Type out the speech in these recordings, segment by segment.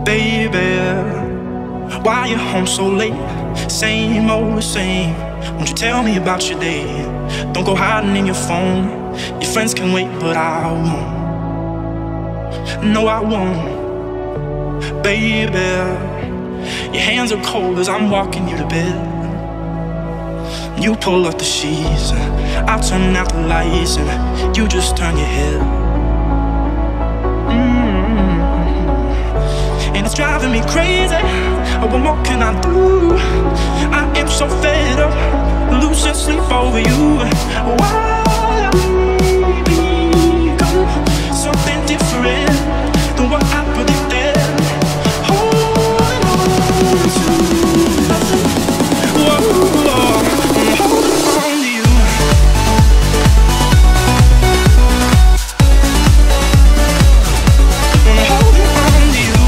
Baby, why are you home so late? Same old same. Won't you tell me about your day? Don't go hiding in your phone. Your friends can wait, but I won't. No, I won't. Baby, your hands are cold as I'm walking you to bed. You pull up the sheets, I turn out the lights, and you just turn your head. And it's driving me crazy. Oh, what more can I do? I am so fed up, losing sleep over you. Why we become something different than what I predicted? Holding on to nothing. Whoa, I'm holding on to you. I'm holding on to you.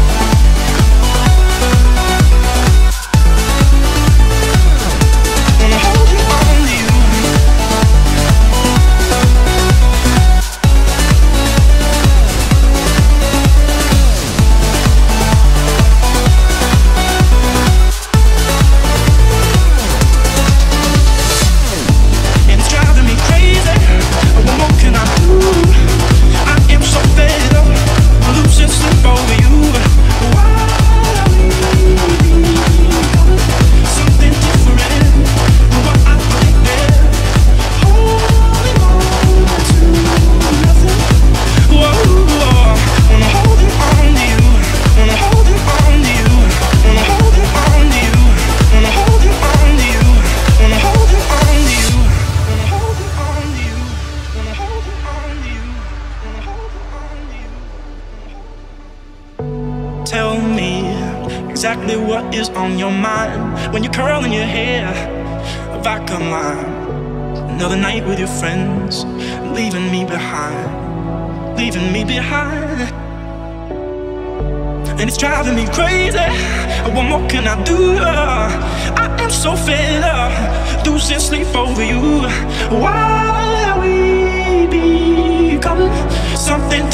Tell me exactly what is on your mind when you're curling your hair back of mine. Another night with your friends, leaving me behind, leaving me behind. And it's driving me crazy. What more can I do? I am so fed up, losing sleep over you. Why we become something